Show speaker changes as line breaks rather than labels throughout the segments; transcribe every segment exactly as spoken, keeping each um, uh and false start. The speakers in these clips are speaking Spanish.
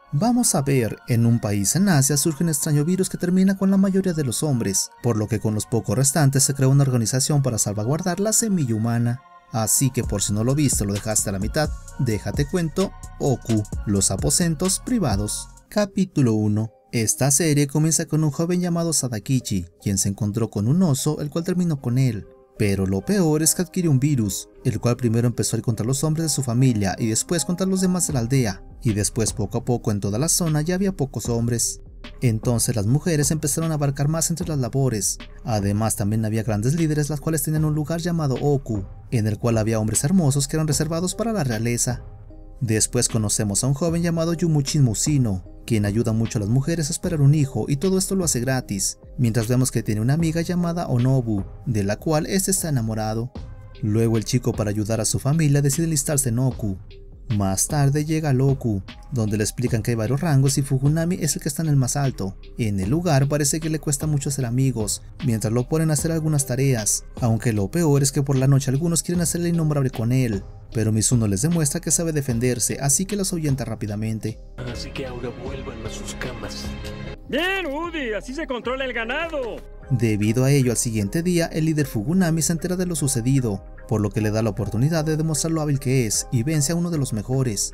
Vamos a ver, en un país en Asia surge un extraño virus que termina con la mayoría de los hombres, por lo que con los pocos restantes se creó una organización para salvaguardar la semilla humana. Así que por si no lo viste o lo dejaste a la mitad, déjate cuento, Oku, los aposentos privados. Capítulo uno. Esta serie comienza con un joven llamado Sadakichi, quien se encontró con un oso, el cual terminó con él. Pero lo peor es que adquirió un virus, el cual primero empezó a ir contra los hombres de su familia y después contra los demás de la aldea, y después poco a poco en toda la zona ya había pocos hombres. Entonces las mujeres empezaron a abarcar más entre las labores. Además también había grandes líderes las cuales tenían un lugar llamado Oku, en el cual había hombres hermosos que eran reservados para la realeza. Después conocemos a un joven llamado Yumuchin Musino, quien ayuda mucho a las mujeres a esperar un hijo y todo esto lo hace gratis, mientras vemos que tiene una amiga llamada Onobu, de la cual este está enamorado. Luego el chico, para ayudar a su familia, decide enlistarse en Oku. Más tarde llega al Oku, donde le explican que hay varios rangos y Fugunami es el que está en el más alto. En el lugar parece que le cuesta mucho hacer amigos, mientras lo ponen a hacer algunas tareas, aunque lo peor es que por la noche algunos quieren hacer el innombrable con él, pero Mizuno les demuestra que sabe defenderse, así que los ahuyenta rápidamente.
Así que ahora vuelvan a sus camas.
Bien, Udi, así se controla el ganado.
Debido a ello, al siguiente día, el líder Fugunami se entera de lo sucedido, por lo que le da la oportunidad de demostrar lo hábil que es y vence a uno de los mejores.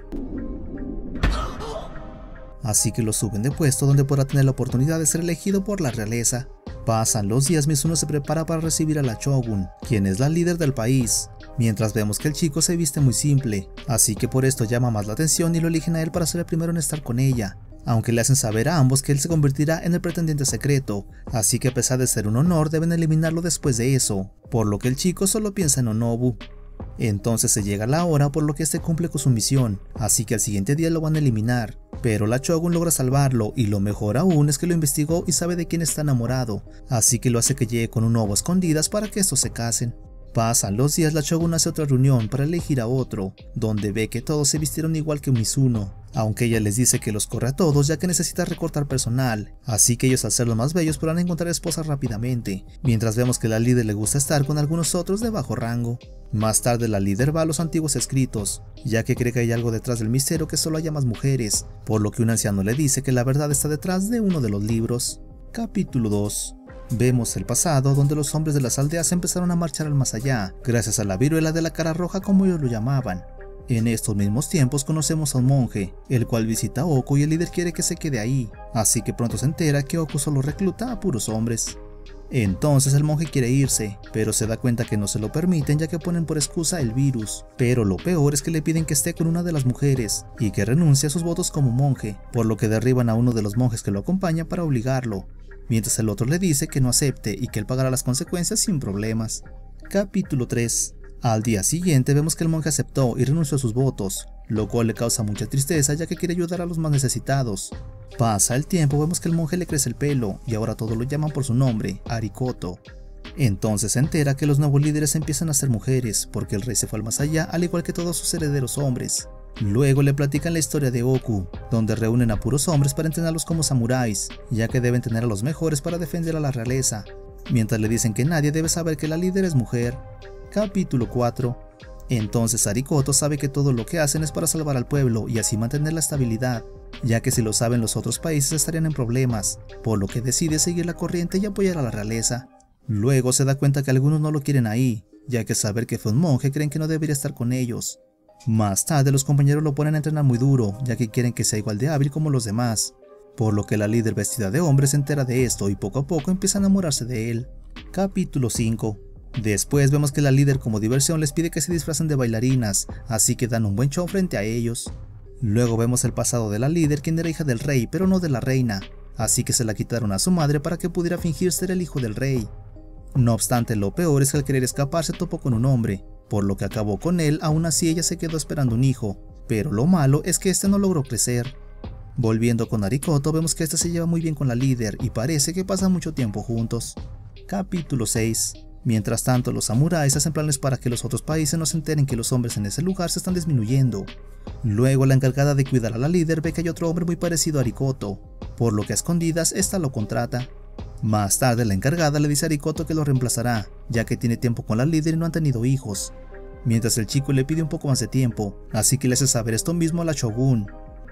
Así que lo suben de puesto, donde podrá tener la oportunidad de ser elegido por la realeza. Pasan los días, Mizuno se prepara para recibir a la Shogun, quien es la líder del país, mientras vemos que el chico se viste muy simple, así que por esto llama más la atención y lo eligen a él para ser el primero en estar con ella, aunque le hacen saber a ambos que él se convertirá en el pretendiente secreto, así que a pesar de ser un honor deben eliminarlo después de eso, por lo que el chico solo piensa en Onobu. Entonces se llega la hora, por lo que este cumple con su misión, así que al siguiente día lo van a eliminar, pero la Shogun logra salvarlo y lo mejor aún es que lo investigó y sabe de quién está enamorado, así que lo hace que llegue con un Onobu a escondidas para que estos se casen. Pasan los días, la Shogun hace otra reunión para elegir a otro, donde ve que todos se vistieron igual que Mizuno, aunque ella les dice que los corre a todos ya que necesita recortar personal, así que ellos al ser los más bellos podrán encontrar esposas rápidamente, mientras vemos que la líder le gusta estar con algunos otros de bajo rango. Más tarde la líder va a los antiguos escritos, ya que cree que hay algo detrás del misterio que solo haya más mujeres, por lo que un anciano le dice que la verdad está detrás de uno de los libros. Capítulo dos. Vemos el pasado, donde los hombres de las aldeas empezaron a marchar al más allá, gracias a la viruela de la cara roja como ellos lo llamaban. En estos mismos tiempos conocemos a un monje, el cual visita a Oku y el líder quiere que se quede ahí, así que pronto se entera que Oku solo recluta a puros hombres. Entonces el monje quiere irse, pero se da cuenta que no se lo permiten ya que ponen por excusa el virus, pero lo peor es que le piden que esté con una de las mujeres y que renuncie a sus votos como monje, por lo que derriban a uno de los monjes que lo acompaña para obligarlo, mientras el otro le dice que no acepte y que él pagará las consecuencias sin problemas. Capítulo tres. Al día siguiente vemos que el monje aceptó y renunció a sus votos, lo cual le causa mucha tristeza ya que quiere ayudar a los más necesitados. Pasa el tiempo, vemos que el monje le crece el pelo y ahora todos lo llaman por su nombre, Arikoto. Entonces se entera que los nuevos líderes empiezan a ser mujeres, porque el rey se fue al más allá al igual que todos sus herederos hombres. Luego le platican la historia de Oku, donde reúnen a puros hombres para entrenarlos como samuráis, ya que deben tener a los mejores para defender a la realeza, mientras le dicen que nadie debe saber que la líder es mujer. Capítulo cuatro. Entonces Arikoto sabe que todo lo que hacen es para salvar al pueblo y así mantener la estabilidad, ya que si lo saben los otros países estarían en problemas, por lo que decide seguir la corriente y apoyar a la realeza. Luego se da cuenta que algunos no lo quieren ahí, ya que saber que fue un monje creen que no debería estar con ellos. Más tarde los compañeros lo ponen a entrenar muy duro, ya que quieren que sea igual de hábil como los demás, por lo que la líder vestida de hombre se entera de esto y poco a poco empieza a enamorarse de él. Capítulo cinco. Después vemos que la líder como diversión les pide que se disfracen de bailarinas, así que dan un buen show frente a ellos. Luego vemos el pasado de la líder, quien era hija del rey pero no de la reina, así que se la quitaron a su madre para que pudiera fingir ser el hijo del rey. No obstante, lo peor es que al querer escapar se topó con un hombre, por lo que acabó con él. Aún así ella se quedó esperando un hijo, pero lo malo es que este no logró crecer. Volviendo con Arikoto, vemos que este se lleva muy bien con la líder y parece que pasan mucho tiempo juntos. Capítulo seis. Mientras tanto, los samuráis hacen planes para que los otros países no se enteren que los hombres en ese lugar se están disminuyendo. Luego la encargada de cuidar a la líder ve que hay otro hombre muy parecido a Arikoto, por lo que a escondidas esta lo contrata. Más tarde la encargada le dice a Arikoto que lo reemplazará, ya que tiene tiempo con la líder y no han tenido hijos, mientras el chico le pide un poco más de tiempo, así que le hace saber esto mismo a la Shogun.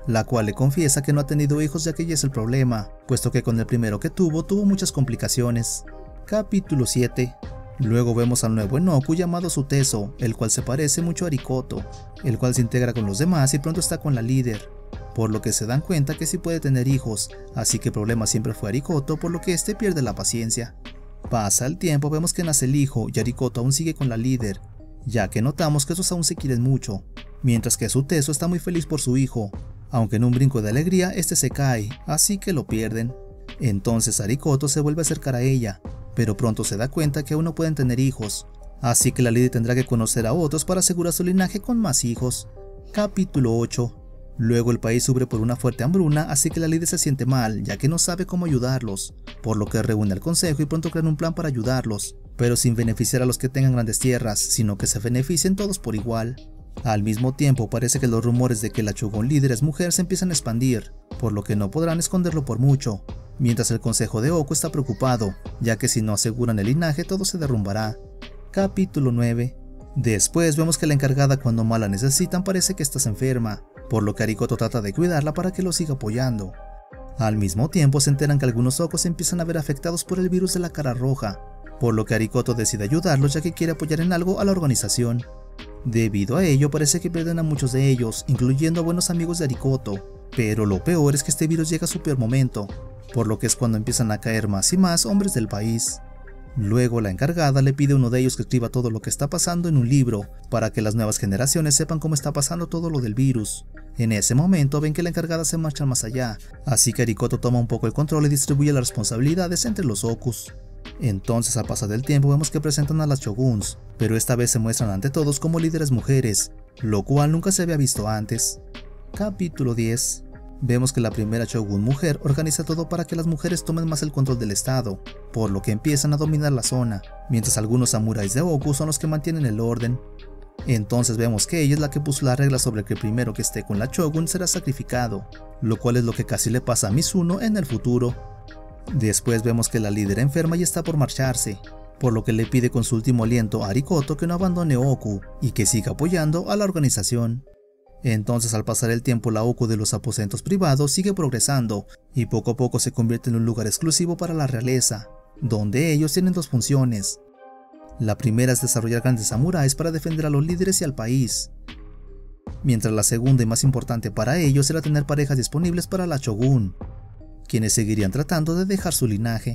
la cual le confiesa que no ha tenido hijos ya que ella es el problema, puesto que con el primero que tuvo, tuvo muchas complicaciones. Capítulo siete. Luego vemos al nuevo Enoku llamado Suteso, el cual se parece mucho a Arikoto, el cual se integra con los demás y pronto está con la líder, por lo que se dan cuenta que sí puede tener hijos, así que el problema siempre fue Arikoto, por lo que este pierde la paciencia. Pasa el tiempo, vemos que nace el hijo y Arikoto aún sigue con la líder, ya que notamos que esos aún se quieren mucho, mientras que Suteso está muy feliz por su hijo, aunque en un brinco de alegría este se cae, así que lo pierden. Entonces Arikoto se vuelve a acercar a ella, pero pronto se da cuenta que aún no pueden tener hijos, así que la líder tendrá que conocer a otros para asegurar su linaje con más hijos. Capítulo ocho. Luego el país sufre por una fuerte hambruna, así que la líder se siente mal, ya que no sabe cómo ayudarlos, por lo que reúne al consejo y pronto crean un plan para ayudarlos, pero sin beneficiar a los que tengan grandes tierras, sino que se beneficien todos por igual. Al mismo tiempo parece que los rumores de que la Shogun líder es mujer se empiezan a expandir, por lo que no podrán esconderlo por mucho, mientras el consejo de Oku está preocupado, ya que si no aseguran el linaje todo se derrumbará. Capítulo nueve. Después vemos que la encargada cuando más la necesitan parece que está enferma, por lo que Arikoto trata de cuidarla para que lo siga apoyando. Al mismo tiempo se enteran que algunos ojos se empiezan a ver afectados por el virus de la cara roja, por lo que Arikoto decide ayudarlos ya que quiere apoyar en algo a la organización. Debido a ello parece que pierden a muchos de ellos, incluyendo a buenos amigos de Arikoto, pero lo peor es que este virus llega a su peor momento, por lo que es cuando empiezan a caer más y más hombres del país. Luego la encargada le pide a uno de ellos que escriba todo lo que está pasando en un libro, para que las nuevas generaciones sepan cómo está pasando todo lo del virus. En ese momento ven que la encargada se marcha más allá, así que Arikoto toma un poco el control y distribuye las responsabilidades entre los Okus. Entonces al pasar del tiempo vemos que presentan a las Shoguns, pero esta vez se muestran ante todos como líderes mujeres, lo cual nunca se había visto antes. Capítulo diez. Vemos que la primera Shogun mujer organiza todo para que las mujeres tomen más el control del estado, por lo que empiezan a dominar la zona, mientras algunos samuráis de Oku son los que mantienen el orden. Entonces vemos que ella es la que puso la regla sobre que el primero que esté con la Shogun será sacrificado, lo cual es lo que casi le pasa a Mizuno en el futuro. Después vemos que la líder enferma y está por marcharse, por lo que le pide con su último aliento a Arikoto que no abandone Oku y que siga apoyando a la organización. Entonces al pasar el tiempo la Oku de los aposentos privados sigue progresando y poco a poco se convierte en un lugar exclusivo para la realeza, donde ellos tienen dos funciones. La primera es desarrollar grandes samuráis para defender a los líderes y al país, mientras la segunda y más importante para ellos era tener parejas disponibles para la Shogun, quienes seguirían tratando de dejar su linaje.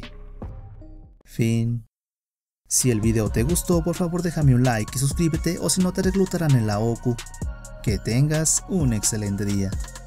Fin. Si el video te gustó, por favor déjame un like y suscríbete o si no te reclutarán en la Oku. Que tengas un excelente día.